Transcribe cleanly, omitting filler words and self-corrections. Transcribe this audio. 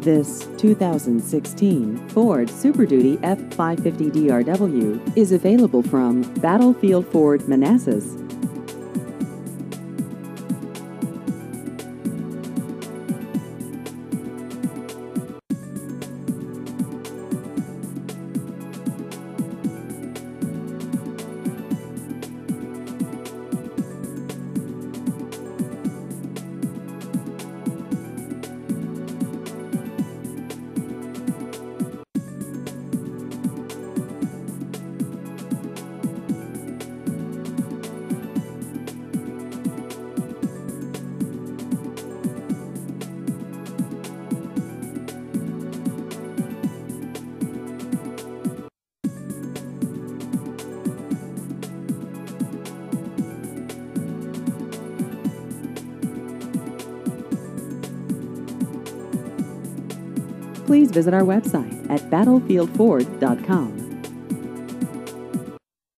This 2016 Ford Super Duty F550 DRW is available from Battlefield Ford Manassas. Please visit our website at battlefieldford.com.